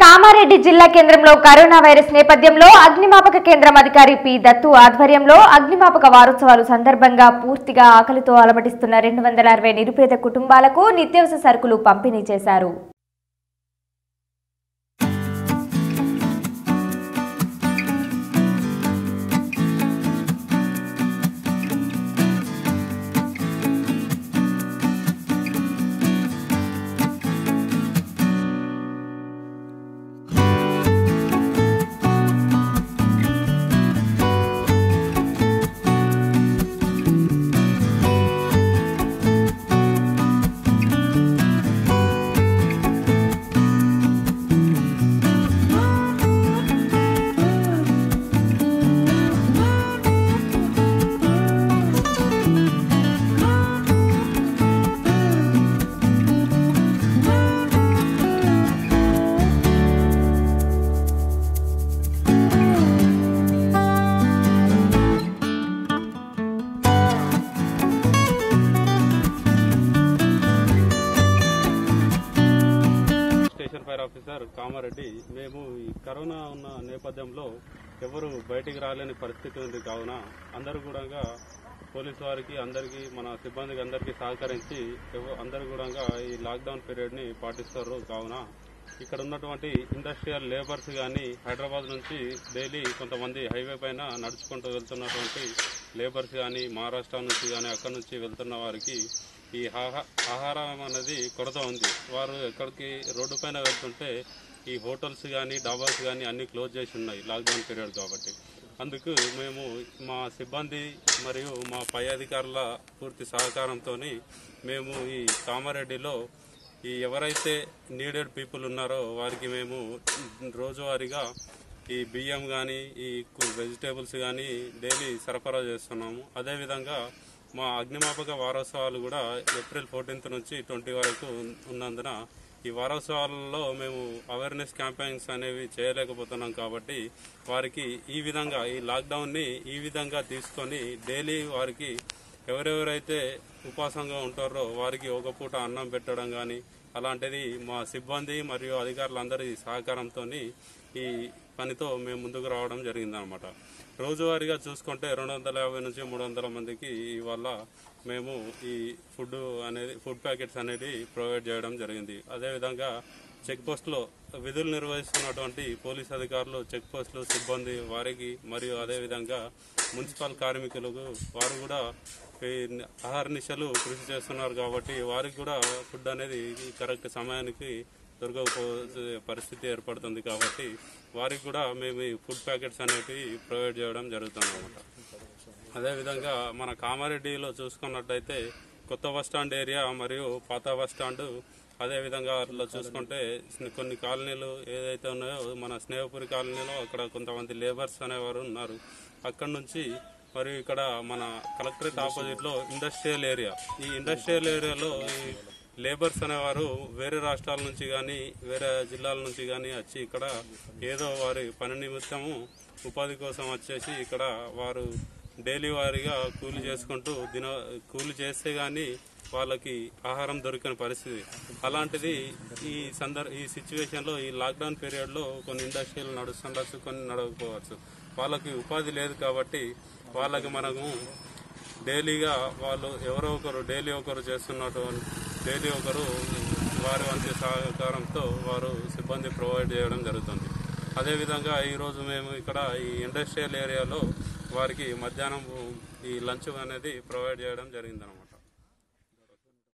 కామారెడ్డి జిల్లా కేంద్రంలో corona virus నేపథ్యంలో అగ్నిమాపక కేంద్రం అధికారి పి దత్తు ఆధ్వర్యంలో అగ్నిమాపక వారోత్సవాలు సందర్భంగా పూర్తిగా ఆకలితో అలమటిస్తున్న 260 నిరుపేద కుటుంబాలకు నిత్యావసర సరుకులు పంపిణీ చేశారు. Fire officer Kamareddy. మేము ఈ కరోనా ఉన్న నేపథ్యంలో ఎవరు బయటికి రాలేని పరిస్థితి ఉంది కావున అందరూ కూడా పోలీసు వారికి అందరికీ మన సిబ్బందికి అందరికీ సహకరించి అందరూ కూడా ఈ లాక్డౌన్ పీరియడ్ ని పాటిస్తారు. కావున ఇక్కడ ఉన్నటువంటి ఇండస్ట్రియల్ లేబర్స్ కానీ హైదరాబాద్ నుంచి డైలీ కొంతమంది హైవే పైన నడుచుకుంటూ వెళ్తున్నటువంటి లేబర్స్ కానీ మహారాష్ట్ర నుంచి కానీ అక్కడి నుంచి వెళ్తున్న వారికి ఈ ఆహారం అనేది కొరత ఉంది. వారు ఎక్కడికి రోడ్డు పైన వెళ్తుంటే ఈ హోటల్స్ కానీ డాబాస్ కానీ అన్నీ క్లోజ్ చేసి ఉన్నాయి లాక్డౌన్ పీరియడ్ కాబట్టి. అందుకు మేము మా సిబ్బంది మరియు మా పై అధికారుల పూర్తి సహకారంతో మేము ఈ కామారెడ్డిలో ఈ ఎవరైతే నీడెడ్ పీపుల్ ఉన్నారో వారికి మేము రోజువారీగా ఈ బియ్యం కానీ ఈ వెజిటేబుల్స్ కానీ డైలీ సరఫరా చేస్తున్నాము. అదేవిధంగా మా అగ్నిమాపక వారోత్సవాలు కూడా ఏప్రిల్ 14 నుంచి 20 వరకు ఉన్నందున ఈ వారోత్సవాలలో మేము అవేర్నెస్ క్యాంపెయిన్స్ అనేవి చేయలేకపోతున్నాం. కాబట్టి వారికి ఈ విధంగా ఈ లాక్డౌన్ని ఈ విధంగా తీసుకొని డైలీ వారికి ఎవరెవరైతే ఉపవాసంగా ఉంటారో వారికి ఒక పూట అన్నం పెట్టడం కానీ అలాంటిది మా సిబ్బంది మరియు అధికారులందరి సహకారంతో ఈ పనితో మేము ముందుకు రావడం జరిగిందనమాట. రోజువారీగా చూసుకుంటే 250 నుంచి 300 మందికి ఇవాళ మేము ఈ ఫుడ్ ప్యాకెట్స్ అనేది ప్రొవైడ్ చేయడం జరిగింది. అదేవిధంగా చెక్ పోస్టులో విధులు నిర్వహిస్తున్నటువంటి పోలీస్ అధికారులు, చెక్ పోస్టులు సిబ్బంది వారికి మరియు అదేవిధంగా మున్సిపల్ కార్మికులకు వారు కూడా అహర్నిశలు కృషి చేస్తున్నారు. కాబట్టి వారికి కూడా ఫుడ్ అనేది కరెక్ట్ సమయానికి దొరకకపోయే పరిస్థితి ఏర్పడుతుంది. కాబట్టి వారికి కూడా మేము ఈ ఫుడ్ ప్యాకెట్స్ అనేవి ప్రొవైడ్ చేయడం జరుగుతుంది అన్నమాట. అదేవిధంగా మన కామారెడ్డిలో చూసుకున్నట్టయితే కొత్త బస్టాండ్ ఏరియా మరియు పాత బస్టాండ్ అదేవిధంగా అట్లా చూసుకుంటే కొన్ని కాలనీలు ఏదైతే ఉన్నాయో మన స్నేహపురి కాలనీలో అక్కడ కొంతమంది లేబర్స్ అనేవారు ఉన్నారు. అక్కడ నుంచి మరియు ఇక్కడ మన కలెక్టరేట్ ఆపోజిట్లో ఇండస్ట్రియల్ ఏరియా, ఈ ఇండస్ట్రియల్ ఏరియాలో ఈ లేబర్స్ అనేవారు వేరే రాష్ట్రాల నుంచి కానీ వేరే జిల్లాల నుంచి కానీ వచ్చి ఇక్కడ ఏదో వారి పని నిమిత్తము ఉపాధి కోసం వచ్చేసి ఇక్కడ వారు డైలీ వారీగా కూలి చేసుకుంటూ కూలి చేస్తే కానీ వాళ్ళకి ఆహారం దొరికిన పరిస్థితి. అలాంటిది ఈ సిచ్యువేషన్లో ఈ లాక్డౌన్ పీరియడ్లో కొన్ని ఇండస్ట్రీలు నడుస్తుండొచ్చు, కొన్ని నడవకపోవచ్చు. వాళ్ళకి ఉపాధి లేదు కాబట్టి వాళ్ళకి మనము డైలీగా వాళ్ళు ఎవరో ఒకరు డైలీ ఒకరు చేస్తున్నటువంటి డైలీ ఒకరు వారి వంటి సహకారంతో వారు సిబ్బంది ప్రొవైడ్ చేయడం జరుగుతుంది. అదేవిధంగా ఈరోజు మేము ఇక్కడ ఈ ఇండస్ట్రియల్ ఏరియాలో వారికి మధ్యాహ్నం ఈ లంచ్ అనేది ప్రొవైడ్ చేయడం జరిగిందన్నమాట.